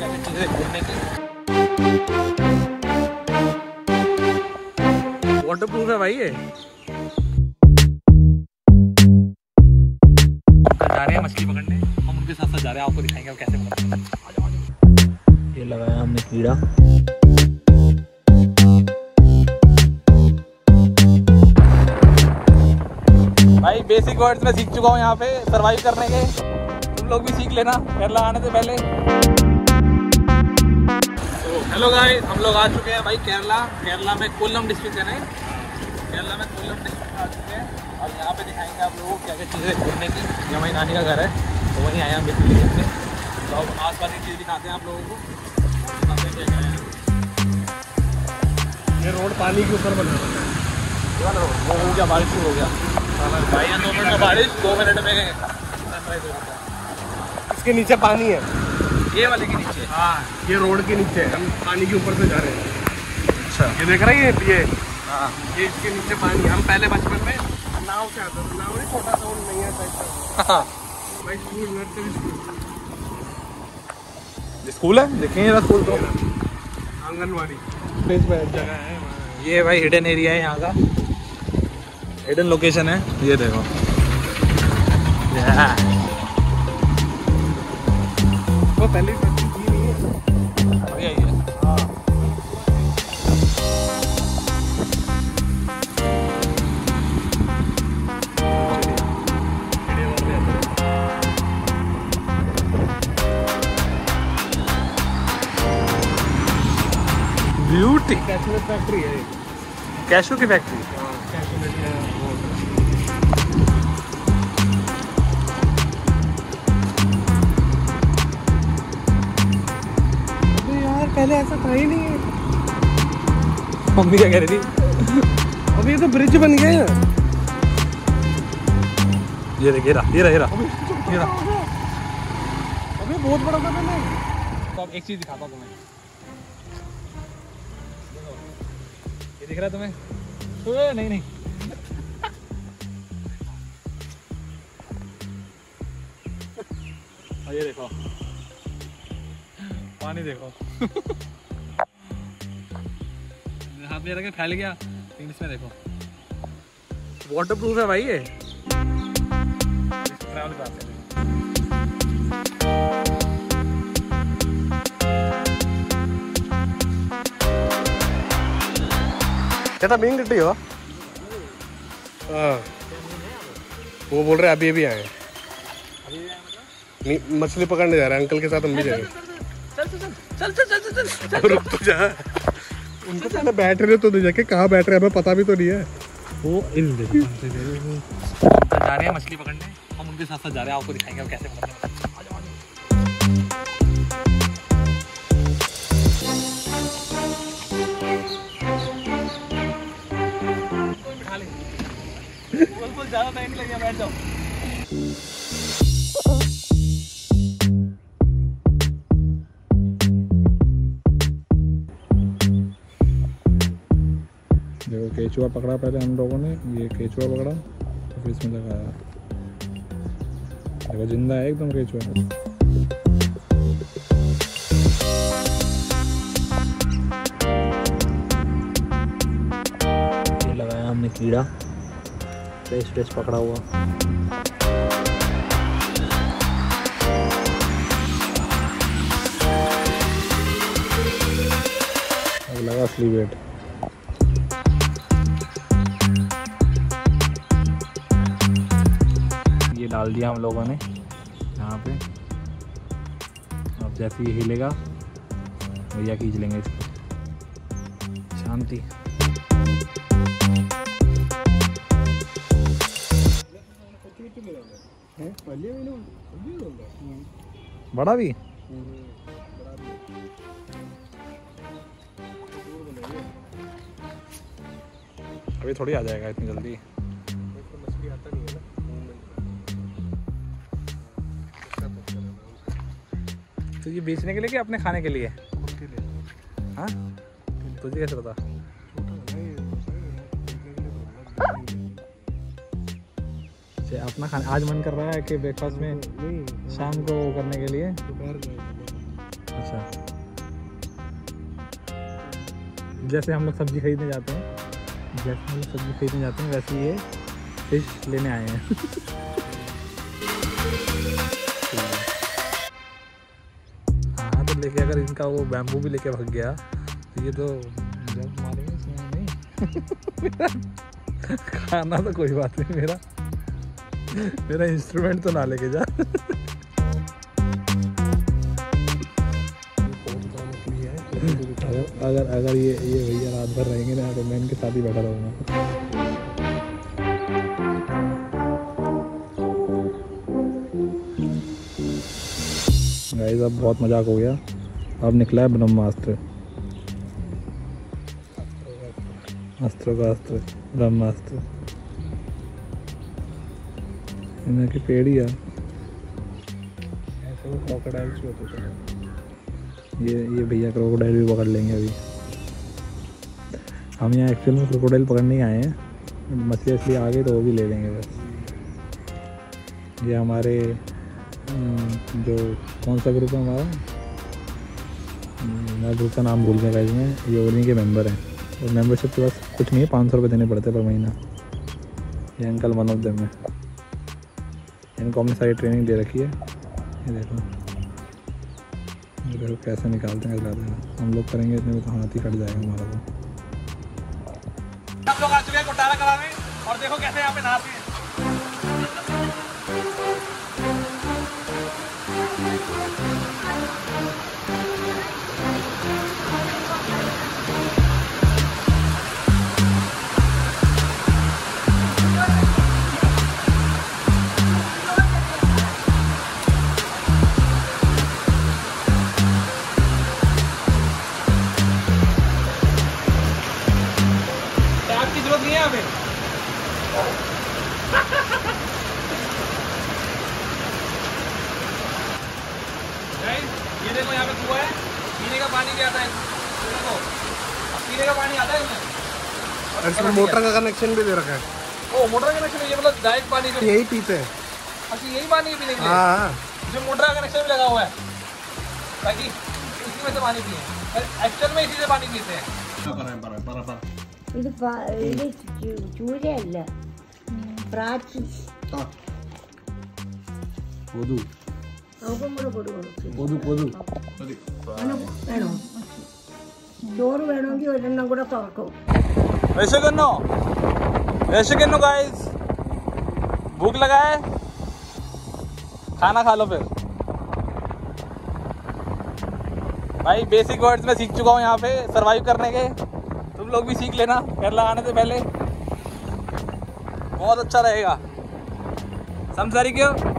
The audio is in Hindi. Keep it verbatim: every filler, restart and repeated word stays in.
क्या चीज़ें घूमने की। वाटर प्रूफ है भाई ये। जा रहे हैं मछली पकड़ने, हम उनके साथ साथ जा रहे हैं, आपको दिखाएंगे कैसे पकड़ते हैं। ये लगाया हमने कीड़ा। भाई बेसिक वर्ड्स में सीख चुका हूँ यहाँ पे सरवाइव करने के, तुम लोग भी सीख लेना केरला आने से पहले। तो हेलो गाइस, हम लोग आ चुके हैं भाई केरला। केरला में कोल्लम डिस्ट्रिक्ट है नहीं, केरला में कोल्लम डिस्ट्रिक्ट आ चुके हैं और यहाँ पे दिखाएंगे आप लोगों को क्या क्या चीज़ें घूमने की। ये हमारी नानी का घर है तो वहीं आए हम बेसिकली घूमने, तो अब आस पास की चीज़ दिखाते हैं आप लोगों को। ये रोड पानी के ऊपर बना है, वो हो गया बारिश शुरू हो गया भाई, यहाँ दो मिनट में बारिश, दो मिनट में इसके नीचे पानी है, ये वाले के नीचे। हाँ ये रोड के नीचे है, हम पानी के ऊपर से जा रहे हैं। अच्छा ये देख रहे हैं ये हाँ, ये इसके नीचे पानी। हम पहले बचपन में नाव से आते थे, नाव नहीं छोटा सा नहीं है टाइप हाँ। भाई स्कूल नर्सरी स्कूल स्कूल है, देखेंगे स्कूल तो आंगनवाड़ी जगह है। ये भाई हिडन एरिया है यहाँ का, हिडन लोकेशन है, ये देखो। वो पहले की नहीं है, अभी आई है। हाँ ब्यूटी कैशू फैक्ट्री है, कैशू की फैक्ट्री। यार पहले ऐसा था ही नहीं है। मम्मी क्या कह रही थी? अब ये तो ब्रिज बन गया है। ये देख, ये रहा ये रहा ये रहा ये रहा। अबे बहुत बड़ा था पहले। तो अब एक चीज़ दिखाता हूँ तुम्हें, ये दिख रहा है तुम्हें? तो नहीं नहीं और ये देखो पानी देखो। हाथ में रखे फैल गया, लेकिन इसमें देखो वाटर प्रूफ है भाई ये। ट्रैवल करते हैं क्या मीन कट्टी हो? हाँ वो बोल रहे अभी अभी आए, नहीं मछली पकड़ने जा रहे हैं, अंकल के साथ हम भी जाएंगे। चल चल चल चल चल चल चल रुक तो जा, उनको पहले बैठ रहे तो नहीं, जाके कहाँ बैठ रहे हैं हमें पता भी तो नहीं है। वो इन जा रहे हैं मछली पकड़ने, हम उनके साथ साथ जा रहे हैं, आपको दिखाएंगे कैसे पकड़ते हैं। बिल्कुल ज़्यादा टाइम नहीं लगेगा, बैठ जाओ। देखो केचुआ पकड़ा पहले हम लोगों ने, ये केचुआ पकड़ा तो फिर इसमें लगाया। देखो जिंदा है एकदम केचुआ। ये लगाया हमने कीड़ा, फ्रेश फ्रेश पकड़ा हुआ। अब लगा असली वेट। ये डाल दिया हम लोगों ने यहाँ पे, अब जैसे ये हिलेगा भैया खींच लेंगे इसको। शांति। बड़ा भी अभी थोड़ी आ जाएगा इतनी जल्दी। मछली आता नहीं है ना। तो ये बेचने के लिए कि अपने खाने के लिए? उनके लिए। हाँ तुझे कैसे पता? अच्छा अपना खाना आज मन कर रहा है कि ब्रेकफास्ट में शाम को करने के लिए। अच्छा, जैसे हम लोग सब्जी खरीदने जाते हैं, जैसे हम लोग सब्जी खरीदने जाते हैं वैसे ये फिश लेने आए हैं। हाँ तो लेके अगर इनका वो बैम्बू भी लेके भाग गया तो ये तो जब मारेंगे इसमें नहीं। खाना तो कोई बात नहीं, मेरा मेरा इंस्ट्रूमेंट तो ना लेके जा। अगर अगर अगर ये ये भैया रात भर रहेंगे ना तो मैं इनके साथ ही बैठा रहूँगा। गाइस अब बहुत मजाक हो गया, अब निकला है ब्रह्मास्त्र। अस्त्रों का अस्त्र ब्रह्मास्त्र। इन्हें की पेड़ी है ऐसे वो क्रोकोडाइल्स भी होते थे। ये ये भैया क्रोकोडाइल भी पकड़ लेंगे अभी। हम यहाँ एक्चुअल में क्रोकोडाइल पकड़ने ही आए हैं, मछली असली आ गई तो वो भी ले लेंगे बस। ये हमारे जो कौन सा ग्रुप है हमारा, मैं ग्रुप का नाम भूल गया गाइस में, ये उन्हीं के मेंबर हैं और मेंबरशिप के पास कुछ नहीं है, पाँच सौ रुपये देने पड़ते पर महीना। ये अंकल वन ऑफ देम है, इनको हमने सारी ट्रेनिंग दे रखी है। ये देखो ये देखो कैसे निकालते हैं लाते हैं। हम लोग करेंगे इतने में तो हाथ ही कट जाएगा हमारा। तो हम लोग आ चुके हैं कोटाला कराने और देखो कैसे यहाँ पे नहाते हैं। ये देखो यहाँ पे कुआं है, पीने का पानी भी आता है। देखो अब पीने का पानी आता है इसमें। इसमें मोटर का कनेक्शन भी दे रखा है। ओ मोटर का कनेक्शन, ये मतलब डायरेक्ट पानी जो यही पीते हैं। अच्छा यही पानी पीने के लिए? हाँ जो मोटर का कनेक्शन भी लगा हुआ है ताकि इसी में से पानी पिए। एक्चुअल में इसी से पानी पीते हैं। ഇത് ഇത് ചൂരയല്ല, പ്രാച്ചി. कोदू അവക്കും കൂടെ കൊടുക്കണം. कोदू कोदू വേണോ? ചോറ് വേണമെങ്കിൽ ഒരെണ്ണം കൂടെ തുറക്കും. वैसे करनो वैसे करनो गाइस, भूख लगा है खाना खा लो फिर। भाई बेसिक वर्ड्स में सीख चुका हूँ यहाँ पे सरवाइव करने के, तुम लोग भी सीख लेना केरला आने से पहले, बहुत अच्छा रहेगा। समझ रही क्यों?